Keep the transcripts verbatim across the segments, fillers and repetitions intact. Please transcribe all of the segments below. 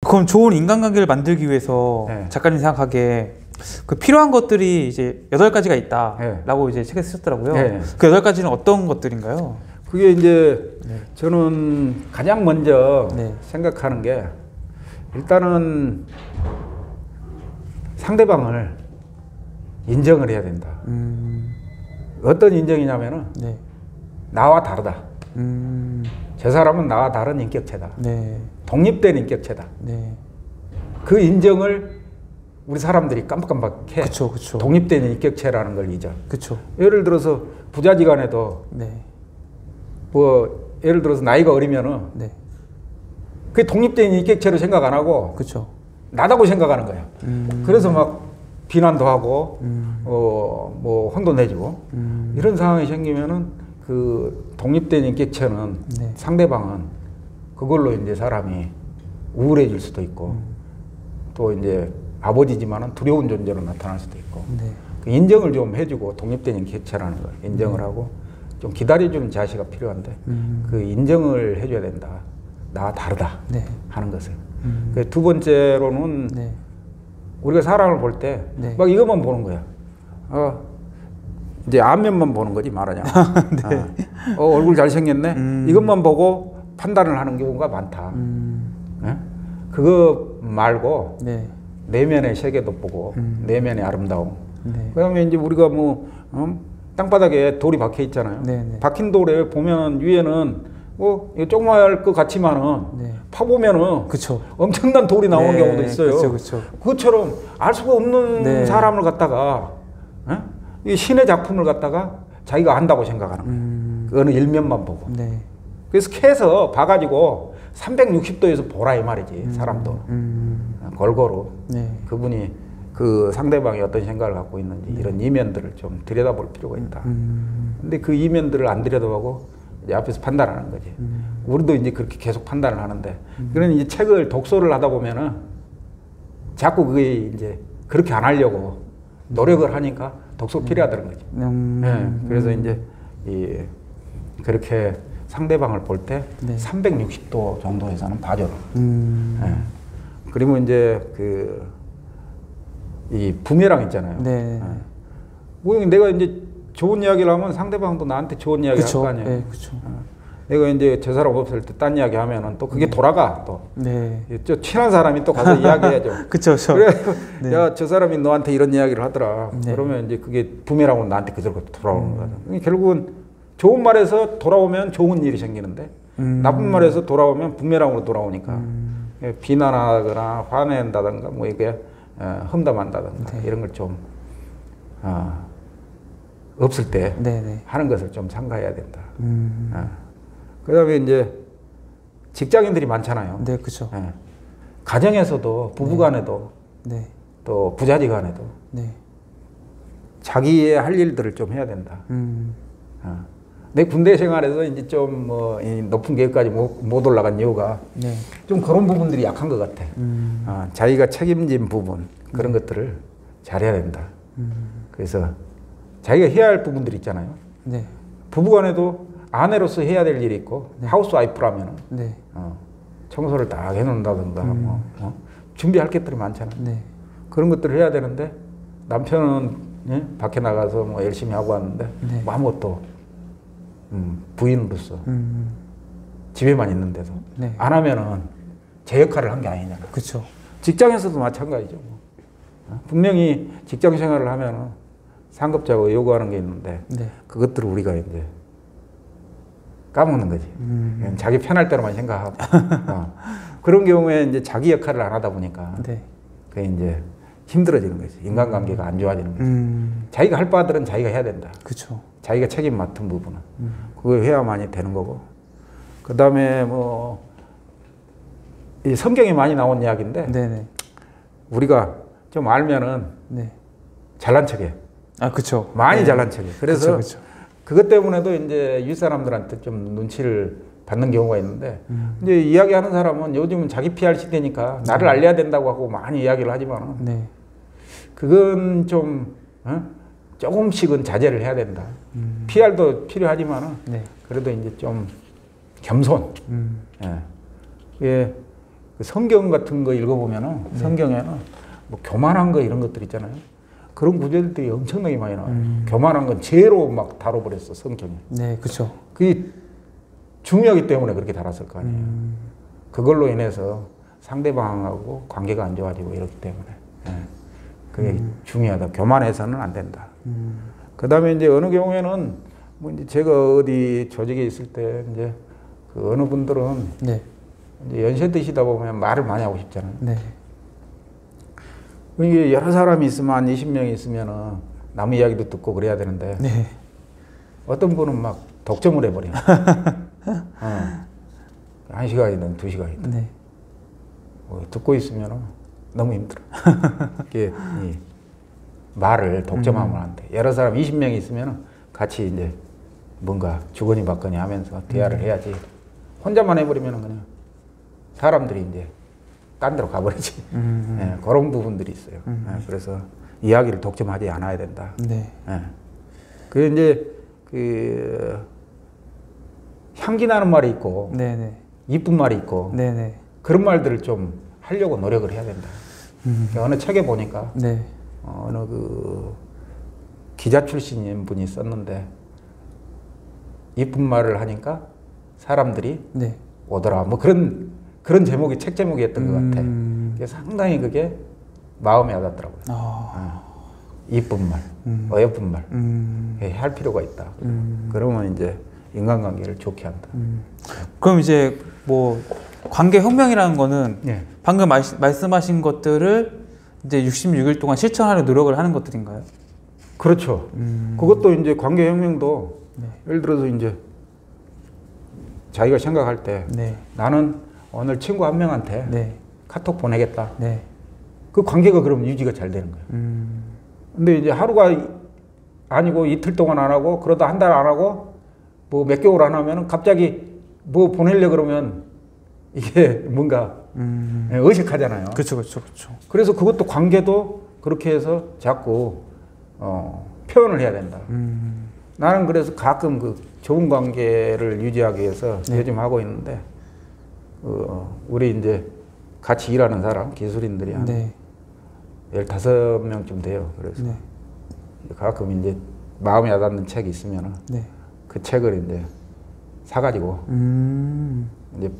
그럼 좋은 인간관계를 만들기 위해서 네. 작가님 생각하기에 그 필요한 것들이 이제 여덟 가지가 있다라고 네. 이제 책에 쓰셨더라고요. 네. 그 여덟 가지는 어떤 것들인가요? 그게 이제 네. 저는 가장 먼저 네. 생각하는 게 일단은 상대방을 인정을 해야 된다. 음. 어떤 인정이냐면은 네. 나와 다르다. 음. 저 사람은 나와 다른 인격체다. 네. 독립된 인격체다. 네. 그 인정을 우리 사람들이 깜빡깜빡해. 그쵸, 그쵸. 독립된 인격체라는 걸 잊어. 그쵸. 예를 들어서 부자지간에도 네. 뭐 예를 들어서 나이가 어리면은 네. 그게 독립된 인격체로 생각 안 하고 그쵸. 나다고 생각하는 거야. 음. 그래서 막 비난도 하고 음. 어, 뭐 혼도 내주고 음. 이런 상황이 생기면은 그 독립된 인격체는 네. 상대방은 그걸로 이제 사람이 우울해질 수도 있고 음. 또 이제 아버지지만은 두려운 존재로 나타날 수도 있고 네. 그 인정을 좀 해주고 독립된 인격체라는 걸 인정을 네. 하고 좀 기다려주는 자세가 필요한데 음. 그 인정을 해줘야 된다. 나와 다르다 네. 하는 것을. 음. 그 두 번째로는 네. 우리가 사람을 볼 때 막 네. 이것만 보는 거야. 어, 이제 앞면만 보는 거지 말하냐. 네. 어, 어, 얼굴 잘생겼네. 음. 이것만 보고 판단을 하는 경우가 많다. 음. 예? 그거 말고 네. 내면의 세계도 보고 음. 내면의 아름다움. 네. 그다음에 이제 우리가 뭐 어? 땅바닥에 돌이 박혀 있잖아요. 네, 네. 박힌 돌에 보면 위에는 뭐 이거 조그마할 것 같지만은 네. 파보면은 그쵸. 엄청난 돌이 나오는 네, 경우도 있어요. 그쵸, 그쵸. 그것처럼 알 수가 없는 네. 사람을 갖다가 어? 이 신의 작품을 갖다가 자기가 안다고 생각하는 거예요. 음. 그거는 일면만 보고. 네. 그래서 캐서 봐가지고 삼백육십 도에서 보라 이 말이지. 사람도 음. 골고루 네. 그분이 그 상대방이 어떤 생각을 갖고 있는지 이런 이면들을 좀 들여다볼 필요가 있다. 음. 근데 그 이면들을 안 들여다보고 이제 앞에서 판단하는 거지. 음. 우리도 이제 그렇게 계속 판단을 하는데, 음. 그런 이제 책을 독서를 하다 보면은 자꾸 그게 이제 그렇게 안 하려고 노력을 하니까 독서 필요하다는 거지. 음. 네, 그래서 음. 이제 이 그렇게 상대방을 볼 때 네. 삼백육십 도 정도에서는 봐줘라. 음. 네. 그리고 이제 그 이 부메랑 있잖아요. 네. 네. 뭐 내가 이제 좋은 이야기를 하면 상대방도 나한테 좋은 이야기 할 거 아니에요. 네, 그쵸. 어. 내가 이제 저 사람 없을 때 딴 이야기 하면은 또 그게 네. 돌아가 또. 네. 저 친한 사람이 또 가서 이야기해야죠. 그쵸, 그쵸. 그래, 네. 야, 저 사람이 너한테 이런 이야기를 하더라. 네. 그러면 이제 그게 부메랑으로 나한테 그대로 돌아오는 음. 거야. 결국은 좋은 말에서 돌아오면 좋은 일이 생기는데 음. 나쁜 말에서 돌아오면 부메랑으로 돌아오니까 음. 비난하거나 화낸다든가 뭐 이게 어, 험담한다든가 네. 이런 걸 좀 어, 없을 때 네, 네. 하는 것을 좀 삼가해야 된다. 음. 어. 그다음에 이제 직장인들이 많잖아요. 네, 그쵸. 예. 가정에서도 부부간에도 네. 또 부자지간에도 네. 자기의 할 일들을 좀 해야 된다. 음. 어. 내 군대 생활에서 이제 좀 뭐 높은 계급까지 못, 못 올라간 이유가 네. 좀 그런 부분들이 약한 것 같아. 음. 어, 자기가 책임진 부분 그런 네. 것들을 잘해야 된다. 음. 그래서 자기가 해야 할 부분들 있잖아요. 네. 부부간에도 아내로서 해야 될 일이 있고 네. 하우스 와이프라면 네. 어, 청소를 딱 해놓는다든가 음. 뭐, 어? 준비할 것들이 많잖아. 네. 그런 것들을 해야 되는데 남편은 예? 밖에 나가서 뭐 열심히 하고 왔는데 네. 뭐 아무것도 음, 부인으로서 음. 집에만 있는데도 네. 안 하면은 제 역할을 한 게 아니잖아. 그쵸. 직장에서도 마찬가지죠. 뭐. 어? 분명히 직장 생활을 하면은 상급자가 요구하는 게 있는데 네. 그것들을 우리가 이제 까먹는 거지. 음. 그냥 자기 편할 대로만 생각하고 어. 그런 경우에 이제 자기 역할을 안 하다 보니까 네. 그게 이제 힘들어지는 거지. 인간관계가 안 좋아지는 거지. 음. 자기가 할 바들은 자기가 해야 된다. 그쵸. 자기가 책임 맡은 부분은 음. 그거 해야만이 되는 거고. 그 다음에 뭐 이 성경에 많이 나온 이야기인데 네네. 우리가 좀 알면은 네. 잘난 척해. 아, 그쵸. 많이 네. 잘난 척해. 그래서 그쵸, 그쵸. 그것 때문에도 이제 윗사람들한테 좀 눈치를 받는 경우가 있는데 음. 이제 이야기하는 사람은 요즘은 자기 피알 시대니까 나를 네. 알려야 된다고 하고 많이 이야기를 하지만 네. 그건 좀 어? 조금씩은 자제를 해야 된다. 음. 피알도 필요하지만 네. 그래도 이제 좀 겸손. 음. 예. 예. 그 성경 같은 거 읽어보면은 네. 성경에는 뭐 교만한 거 이런 것들 있잖아요. 그런 구절들이 엄청나게 많이 나와요. 음. 교만한 건 죄로 막 다뤄버렸어 성경이. 네, 그렇죠. 그게 중요하기 때문에 그렇게 달았을 거 아니에요. 음. 그걸로 인해서 상대방하고 관계가 안 좋아지고 이렇기 때문에 예. 그게 음. 중요하다. 교만해서는 안 된다. 음. 그 다음에 이제 어느 경우에는 뭐 이제 제가 어디 조직에 있을 때 이제 그 어느 분들은 네. 이제 연세 드시다 보면 말을 많이 하고 싶잖아요. 네. 이게 여러 사람이 있으면 한 이십 명이 있으면은 남 이야기도 듣고 그래야 되는데 네. 어떤 분은 막 독점을 해버려요. 어. 한 시간이든 두 시간이든 네. 뭐 듣고 있으면은 너무 힘들어. 이게 이 말을 독점하면 안 돼. 여러 사람 이십 명이 있으면은 같이 이제 뭔가 주거니 받거니 하면서 대화를 해야지. 혼자만 해버리면은 그냥 사람들이 이제 딴 데로 가버리지. 음. 예, 그런 부분들이 있어요. 음. 예, 그래서 이야기를 독점하지 않아야 된다. 네. 예. 그 이제 그 향기 나는 말이 있고 네네. 이쁜 말이 있고 네네. 그런 말들을 좀 하려고 노력을 해야 된다. 음. 어느 책에 보니까 네. 어, 어느 그 기자 출신인 분이 썼는데 이쁜 말을 하니까 사람들이 네. 오더라. 뭐 그런 그런 제목이 책 제목이었던 것 같아. 음. 그게 상당히 그게 마음에 와닿더라고요. 아. 어. 이쁜 말, 음. 어여쁜 말 음. 예, 할 필요가 있다. 음. 그러면 이제 인간관계를 좋게 한다. 음. 그럼 이제 뭐 관계 혁명이라는 거는 예. 방금 말, 말씀하신 것들을 이제 육십육 일 동안 실천하려 노력을 하는 것들인가요? 그렇죠. 음. 그것도 이제 관계혁명도 네. 예를 들어서 이제 자기가 생각할 때 네. 나는 오늘 친구 한 명한테 네. 카톡 보내겠다. 네. 그 관계가 그럼 유지가 잘 되는 거예요. 음. 근데 이제 하루가 아니고 이틀 동안 안 하고 그러다 한 달 안 하고 뭐 몇 개월 안 하면 갑자기 뭐 보내려 그러면 이게 뭔가 음. 어색하잖아요. 그렇죠, 그렇죠, 그렇죠. 그래서 그것도 관계도 그렇게 해서 자꾸 어, 표현을 해야 된다. 음. 나는 그래서 가끔 그 좋은 관계를 유지하기 위해서 네. 요즘 하고 있는데 어, 우리 이제 같이 일하는 사람 기술인들이 한 네. 열다섯 명쯤 돼요. 그래서 네. 가끔 이제 마음에 와닿는 책이 있으면 네. 그 책을 이제 사가지고 음. 이제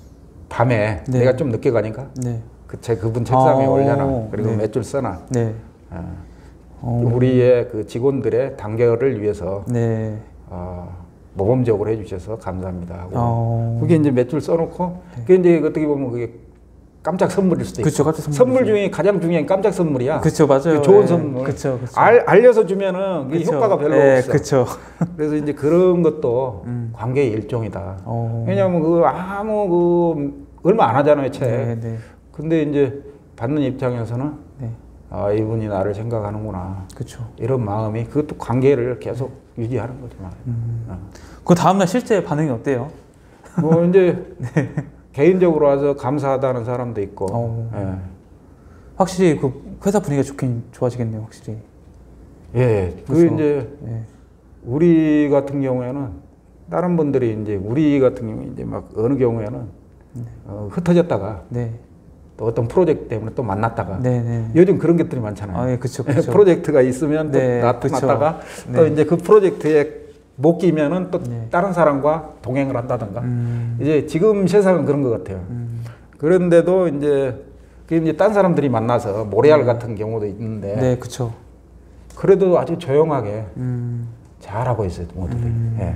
밤에 네. 내가 좀 늦게 가니까 네. 그 책 그분 책상에 아, 올려놔. 그리고 네. 몇 줄 써놔. 네. 어. 어. 우리의 그 직원들의 단결을 위해서 네. 어, 모범적으로 해주셔서 감사합니다 하고 어. 그게 이제 몇 줄 써놓고 그게 이제 어떻게 보면 그게 깜짝 선물일 수도 있고 그쵸, 깜짝 선물이죠. 선물 중에 가장 중요한 깜짝 선물이야. 그쵸, 맞아요. 좋은 예. 선물. 그쵸, 그쵸. 알, 알려서 주면은 그게 그쵸. 효과가 별로 예, 없어. 그쵸. 그래서 이제 그런 것도 음. 관계의 일종이다. 어. 왜냐하면 그 아무 그 얼마 안 하잖아요, 책. 네, 네. 근데 이제 받는 입장에서는 네. 아 이분이 나를 생각하는구나. 그쵸. 이런 마음이 그것도 관계를 계속 유지하는 거지 말이야. 음. 어. 그 다음날 실제 반응이 어때요? 뭐 이제 개인적으로 와서 감사하다는 사람도 있고. 어. 예. 확실히 그 회사 분위기가 좋긴 좋아지겠네요, 확실히. 예. 그 그래서, 이제 예. 우리 같은 경우에는 다른 분들이 이제 우리 같은 경우 이제 막 어느 경우에는 네. 어, 흩어졌다가 네. 또 어떤 프로젝트 때문에 또 만났다가 네, 네. 요즘 그런 것들이 많잖아요. 아, 예, 그쵸, 그쵸. 프로젝트가 있으면 또 네, 나타났다가 그쵸. 또 네. 이제 그 프로젝트에 못 끼면은 또 네. 다른 사람과 동행을 한다든가. 음. 이제 지금 세상은 그런 것 같아요. 음. 그런데도 이제 그 이제 딴 사람들이 만나서 모래알 같은 경우도 있는데 네, 그쵸. 그래도 아주 조용하게 음. 잘하고 있어요, 모두들. 음. 예.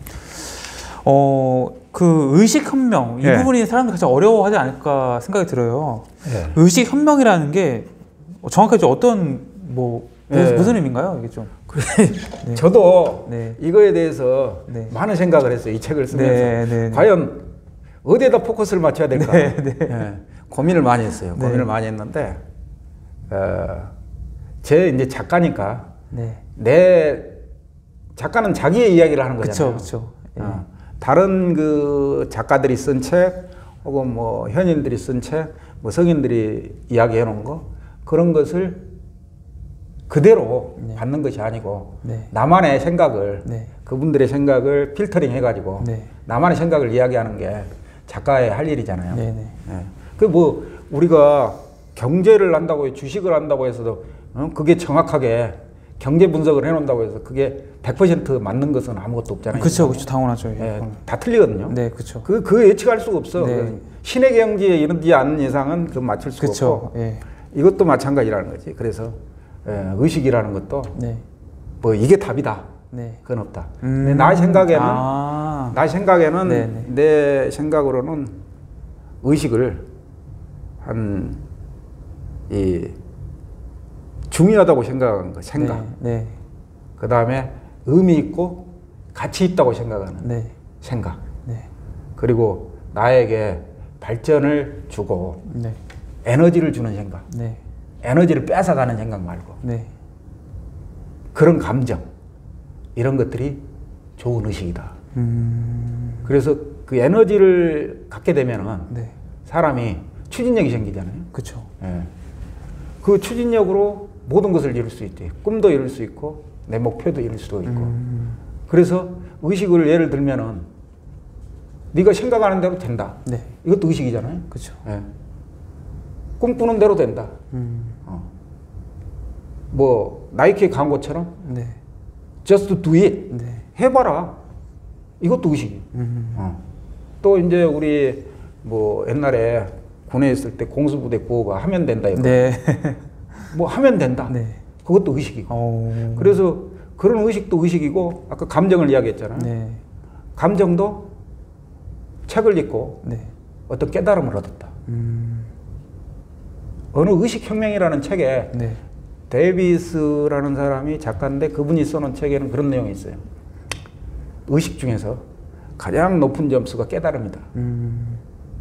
어, 그 의식혁명, 이 예. 부분이 사람들이 가장 어려워하지 않을까 생각이 들어요. 예. 의식혁명이라는 게 정확하게 어떤, 뭐, 무슨, 예. 무슨 의미인가요? 이게 좀. 네. 저도 네. 이거에 대해서 네. 많은 생각을 했어요. 이 책을 쓰면서. 네, 네, 네. 과연 어디에다 포커스를 맞춰야 될까? 네, 네. 예, 고민을 많이 했어요. 네. 고민을 많이 했는데, 어, 제 이제 작가니까 네. 내 작가는 자기의 이야기를 하는 거잖아요. 그쵸, 그쵸. 예. 어, 다른 그 작가들이 쓴 책, 혹은 뭐 현인들이 쓴 책, 뭐 성인들이 이야기해 놓은 거, 그런 것을 그대로 네. 받는 것이 아니고 네. 나만의 생각을 네. 그분들의 생각을 필터링 해가지고 네. 나만의 생각을 이야기하는 게 작가의 할 일이잖아요. 네, 네. 예. 그 뭐 우리가 경제를 한다고 주식을 한다고 해서도 어? 그게 정확하게 경제 분석을 해놓는다고 해서 그게 백 퍼센트 맞는 것은 아무것도 없잖아요. 그렇죠, 그렇죠, 당연하죠. 예, 다 틀리거든요. 네, 그렇죠. 그, 그 예측할 수가 없어. 네. 신의 경지에 이르지 않는 이상은 그 맞출 수가 그쵸, 없고 예. 이것도 마찬가지라는 거지. 그래서 예, 의식이라는 것도 네, 뭐 이게 답이다. 네. 그건 없다. 음. 근데 나 생각에는 아. 나 생각에는 네네. 내 생각으로는 의식을 한 이 중요하다고 생각하는 거 생각. 네, 네, 그 다음에 의미 있고 가치 있다고 생각하는 네, 생각. 네, 그리고 나에게 발전을 주고 네, 에너지를 주는 생각. 네, 에너지를 뺏어가는 생각 말고 네. 그런 감정 이런 것들이 좋은 의식이다. 음. 그래서 그 에너지를 갖게 되면은 네, 사람이 추진력이 생기잖아요. 그렇죠. 예. 그 추진력으로 모든 것을 이룰 수 있대. 꿈도 이룰 수 있고 내 목표도 이룰 수도 있고. 음. 그래서 의식을 예를 들면은 네가 생각하는 대로 된다. 네, 이것도 의식이잖아요. 그렇죠. 예. 꿈꾸는 대로 된다. 음. 어. 뭐 나이키 광고처럼 네, just do it. 네. 해봐라. 이것도 의식이에요. 음. 어. 또 이제 우리 뭐 옛날에 군에 있을 때 공수부대 구호가 하면 된다. 이거. 네. 뭐 하면 된다. 네. 그것도 의식이고. 오. 그래서 그런 의식도 의식이고 아까 감정을 이야기했잖아요. 네, 감정도 책을 읽고 네. 어떤 깨달음을 얻었다. 음. 어느 의식혁명이라는 책에 네. 데이비스라는 사람이 작가인데 그분이 써놓은 책에는 그런 내용이 있어요. 의식 중에서 가장 높은 점수가 깨달음이다. 음.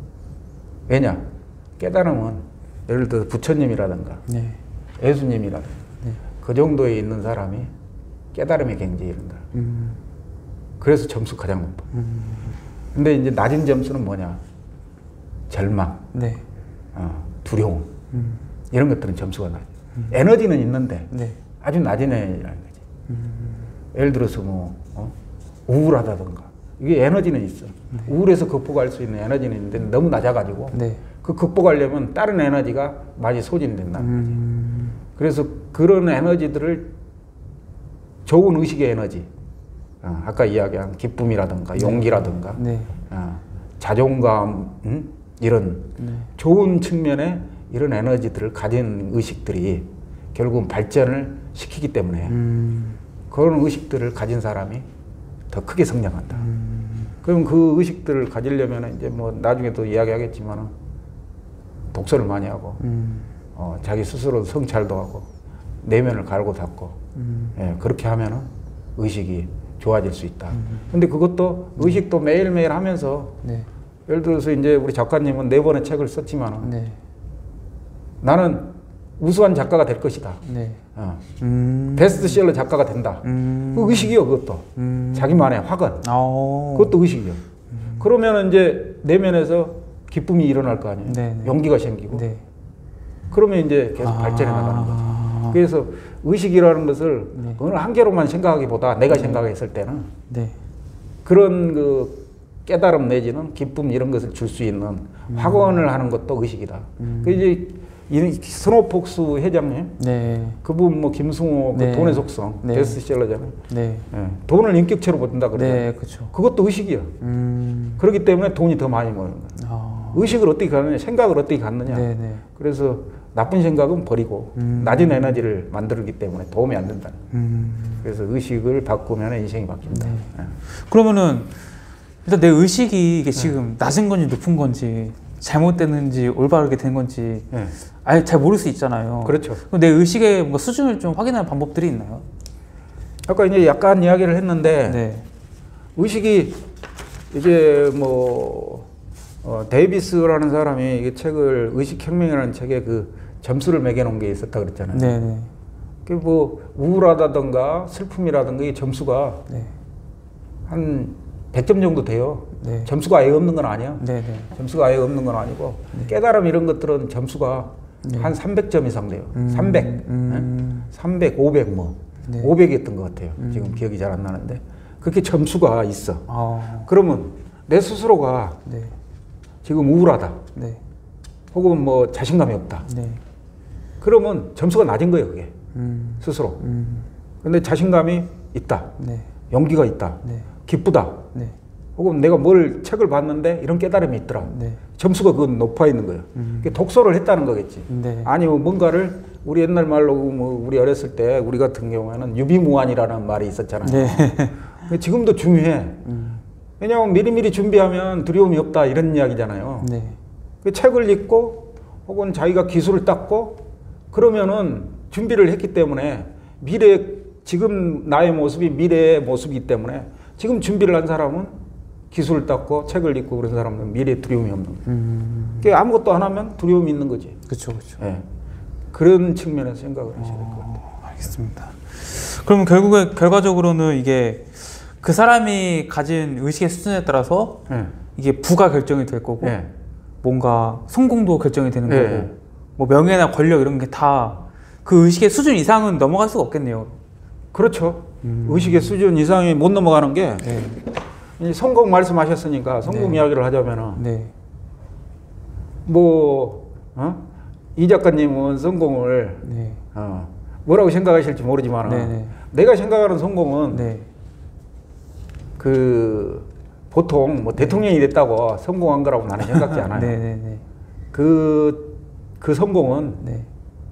왜냐? 깨달음은 예를 들어 부처님이라든가 네. 예수님이라든가 네. 그 정도에 있는 사람이 깨달음의 경지에 이른다. 음. 그래서 점수 가장 높아. 음. 근데 이제 낮은 점수는 뭐냐? 절망, 네. 어, 두려움 음. 이런 것들은 점수가 낮아. 음. 에너지는 있는데 네. 아주 낮은 에너지라는 거지. 음. 예를 들어서 뭐 어? 우울하다든가 이게 에너지는 있어. 네. 우울해서 극복할 수 있는 에너지는 있는데 너무 낮아가지고 네. 그 극복하려면 다른 에너지가 많이 소진된다. 음. 그래서 그런 에너지들을 좋은 의식의 에너지, 어, 아까 이야기한 기쁨이라든가 네. 용기라든가 네. 어, 자존감 음? 이런 네. 좋은 측면의 이런 에너지들을 가진 의식들이 결국은 발전을 시키기 때문에 음. 그런 의식들을 가진 사람이 더 크게 성장한다. 음. 그럼 그 의식들을 가지려면 이제 뭐 나중에 또 이야기하겠지만은 독서를 많이 하고 음. 어, 자기 스스로 성찰도 하고 내면을 갈고 닦고 음. 예, 그렇게 하면은 의식이 좋아질 수 있다. 음. 근데 그것도 의식도 매일매일 하면서 네. 예를 들어서 이제 우리 작가님은 네 번의 책을 썼지만은 네. 나는 우수한 작가가 될 것이다. 네. 어. 음. 베스트셀러 작가가 된다. 음. 그 의식이요, 그것도. 음. 자기만의 확언. 아. 그것도 의식이요. 음. 그러면 이제 내면에서 기쁨이 일어날 거 아니에요. 네네. 용기가 생기고. 네. 그러면 이제 계속 아. 발전해 나가는 거죠. 그래서 의식이라는 것을 네. 어느 한계로만 생각하기보다 내가 생각했을 때는 네. 그런 그 깨달음 내지는 기쁨 이런 것을 줄 수 있는 음. 확언을 하는 것도 의식이다. 음. 그 이제 이 스노폭스 회장님, 네. 그분 뭐 김승호 그 네. 돈의 속성 네. 베스트셀러잖아요. 네. 예. 돈을 인격체로 버틴다 그러잖아요. 네, 그렇죠. 그것도 의식이야. 음. 그렇기 때문에 돈이 더 많이 모이는 거야. 아. 의식을 어떻게 갖느냐, 생각을 어떻게 갖느냐. 네, 네. 그래서 나쁜 생각은 버리고 음. 낮은 에너지를 만들기 때문에 도움이 안 된다. 음. 그래서 의식을 바꾸면 인생이 바뀐다. 네. 예. 그러면은 일단 내 의식이 이게 지금 낮은 건지 높은 건지 잘못됐는지 올바르게 된 건지 예. 아예 잘 모를 수 있잖아요. 그렇죠. 그럼 내 의식의 뭔가 수준을 좀 확인하는 방법들이 있나요? 아까 이제 약간 이야기를 했는데 네. 의식이 이제 뭐 어, 데이비스라는 사람이 이 책을 의식혁명이라는 책에 그 점수를 매겨놓은 게 있었다 그랬잖아요. 네네. 그 뭐 우울하다든가 슬픔이라든가 이 점수가 네. 한 백 점 정도 돼요. 네. 점수가 아예 없는 건 아니야. 네네. 점수가 아예 없는 건 아니고 네. 깨달음 이런 것들은 점수가 네. 한 삼백 점 이상 돼요. 음, 삼백, 음. 네? 삼백, 오백 뭐 네. 오백이었던 것 같아요. 음. 지금 기억이 잘 안 나는데 그렇게 점수가 있어. 아. 그러면 내 스스로가 네. 지금 우울하다. 네. 혹은 뭐 자신감이 없다. 네. 그러면 점수가 낮은 거예요, 그게. 음. 스스로. 음. 근데 자신감이 있다. 네. 용기가 있다. 네. 기쁘다. 네. 혹은 내가 뭘 책을 봤는데 이런 깨달음이 있더라. 네. 점수가 그건 높아 있는 거예요. 음. 그게 독서를 했다는 거겠지. 네. 아니면 뭔가를 우리 옛날 말로 뭐 우리 어렸을 때 우리 같은 경우에는 유비무환이라는 말이 있었잖아요. 네. 근데 지금도 중요해. 음. 왜냐하면 미리미리 준비하면 두려움이 없다 이런 이야기잖아요. 네. 그 책을 읽고 혹은 자기가 기술을 닦고 그러면은 준비를 했기 때문에 미래 지금 나의 모습이 미래의 모습이기 때문에 지금 준비를 한 사람은 기술을 닦고 책을 읽고 그런 사람은 미래에 두려움이 없는 거예요. 음. 그러니까 아무것도 안 하면 두려움이 있는 거지. 그렇죠, 그렇죠. 예. 그런 측면에서 생각을 하셔야 될 것 같아요. 어, 알겠습니다. 그러면 결국에 결과적으로는 이게 그 사람이 가진 의식의 수준에 따라서 예. 이게 부가 결정이 될 거고 예. 뭔가 성공도 결정이 되는 예. 거고 뭐 명예나 권력 이런 게 다 그 의식의 수준 이상은 넘어갈 수가 없겠네요. 그렇죠. 음. 의식의 수준 이상이 못 넘어가는 게 네. 이 성공 말씀하셨으니까 성공 네. 이야기를 하자면은 네. 뭐 어? 이 작가님은 성공을 네. 어, 뭐라고 생각하실지 모르지만 네, 네. 내가 생각하는 성공은 네. 그 보통 뭐 대통령이 됐다고 성공한 거라고 나는 생각지 않아요. 네, 네, 네. 그, 그 성공은 네.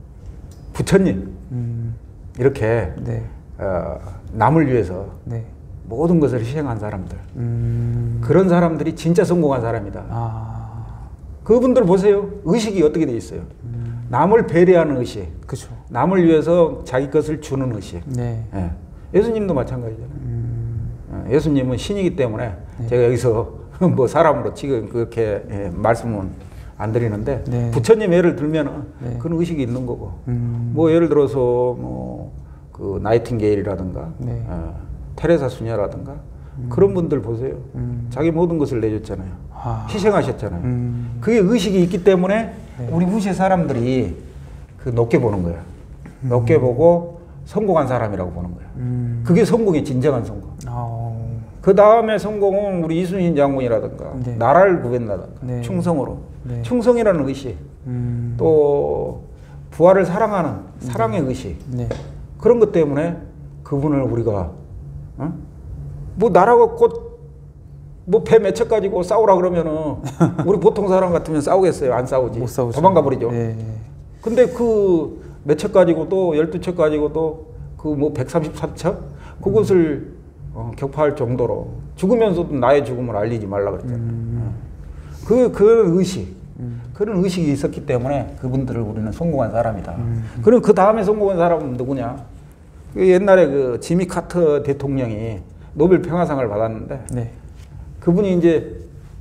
부처님 음. 이렇게 네. 어, 남을 위해서 네. 모든 것을 희생한 사람들 음. 그런 사람들이 진짜 성공한 사람이다. 아. 그분들 보세요. 의식이 어떻게 돼 있어요. 음. 남을 배려하는 의식, 그렇죠. 남을 위해서 자기 것을 주는 의식. 네. 예. 예수님도 마찬가지잖아요. 음. 어, 예수님은 신이기 때문에 네. 제가 여기서 뭐 사람으로 지금 그렇게 예, 말씀은 안 드리는데 네. 부처님 예를 들면은 네. 그런 의식이 있는 거고 음. 뭐 예를 들어서 뭐 그 나이팅게일이라든가 네. 어, 테레사 수녀라든가 음. 그런 분들 보세요. 음. 자기 모든 것을 내줬잖아요. 아. 희생하셨잖아요. 음. 그게 의식이 있기 때문에 네. 우리 후세 사람들이 그 높게 보는 거야. 높게 보고 성공한 사람이라고 보는 거야. 음. 그게 성공의 진정한 성공. 아. 그 다음에 성공은 우리 이순신 장군이라든가 네. 나라를 구한다든가 네. 충성으로 네. 충성이라는 의식 음. 또 부하를 사랑하는 사랑의 의식 네. 그런 것 때문에 그분을 우리가 어? 뭐 나라가 곧뭐배 몇 척 가지고 싸우라 그러면은 우리 보통 사람 같으면 싸우겠어요? 안 싸우지. 못 싸우죠. 도망가 버리죠. 네. 근데 그 몇 척 가지고도 열두 척 가지고도 그 뭐 백삼십삼 척 그것을 어, 격파할 정도로 죽으면서도 나의 죽음을 알리지 말라 그랬잖아요. 음. 그 그런 의식, 음. 그런 의식이 있었기 때문에 그분들을 우리는 성공한 사람이다. 음. 그럼 그 다음에 성공한 사람은 누구냐? 그 옛날에 그 지미 카터 대통령이 노벨 평화상을 받았는데 네. 그분이 이제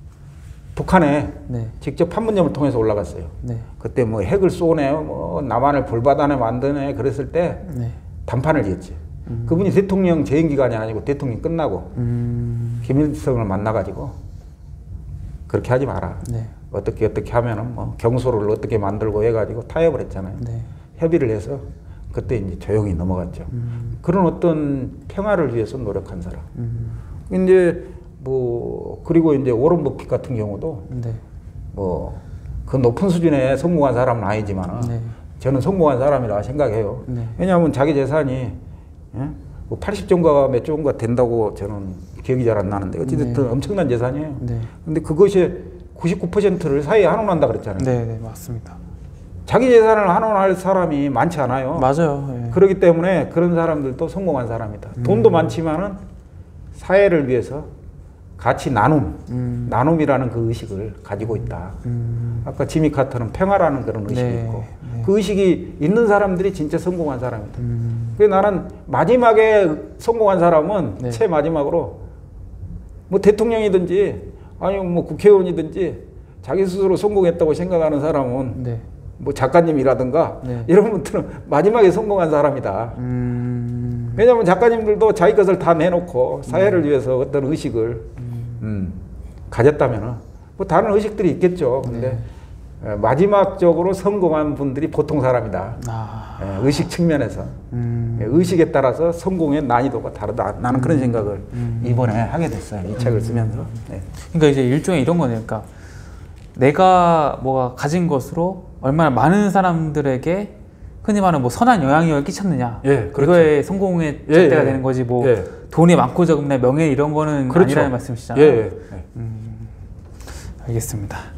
북한에 네. 직접 판문점을 통해서 올라갔어요. 네. 그때 뭐 핵을 쏘네요, 뭐 남한을 불바다에 만드네 그랬을 때 네. 단판을 지었지. 음. 그분이 대통령 재임 기간이 아니고 대통령 끝나고 음. 김일성을 만나가지고 그렇게 하지 마라. 네. 어떻게 어떻게 하면은 뭐 경소를 어떻게 만들고 해가지고 타협을 했잖아요. 네. 협의를 해서 그때 이제 조용히 넘어갔죠. 음. 그런 어떤 평화를 위해서 노력한 사람. 음. 이제 뭐 그리고 이제 오런 버핏 같은 경우도 네. 뭐 그 높은 수준의 성공한 사람은 아니지만 네. 저는 성공한 사람이라 생각해요. 네. 왜냐하면 자기 재산이 예? 뭐 팔십 조인가 몇 조인가 된다고 저는 기억이 잘 안 나는데 어찌됐든 네. 엄청난 재산이에요. 네. 근데 그것이 구십구 퍼센트를 사회에 환원한다 그랬잖아요. 네. 네. 맞습니다. 자기 재산을 환원할 사람이 많지 않아요. 맞아요. 네. 그렇기 때문에 그런 사람들도 성공한 사람이다. 음. 돈도 많지만은 사회를 위해서 같이 나눔, 음. 나눔이라는 그 의식을 가지고 있다. 음. 아까 지미 카터는 평화라는 그런 의식이 네. 있고 네. 그 의식이 있는 사람들이 진짜 성공한 사람이다. 음. 그래서 나는 마지막에 성공한 사람은 네. 최 마지막으로 뭐 대통령이든지 아니면 뭐 국회의원이든지 자기 스스로 성공했다고 생각하는 사람은 네. 뭐 작가님이라든가 네. 이런 분들은 마지막에 성공한 사람이다. 음. 왜냐하면 작가님들도 자기 것을 다 내놓고 사회를 음. 위해서 어떤 의식을 음. 음, 가졌다면은 뭐 다른 의식들이 있겠죠. 근데 네. 마지막적으로 성공한 분들이 보통 사람이다. 아. 예, 의식 측면에서 음. 예, 의식에 따라서 성공의 난이도가 다르다. 나는 그런 생각을 음. 이번에 하게 됐어요. 이 책을 쓰면서. 네. 그러니까 이제 일종의 이런 거네요. 그러니까 내가 뭐가 가진 것으로 얼마나 많은 사람들에게 흔히 말하는 뭐 선한 영향력을 끼쳤느냐. 예, 그렇죠. 그거에 성공의 예, 잣대가 예. 되는 거지 뭐 예. 돈이 많고 적나 명예 이런 거는 그렇죠. 아니라는 말씀이시잖아요. 예, 예. 음, 알겠습니다.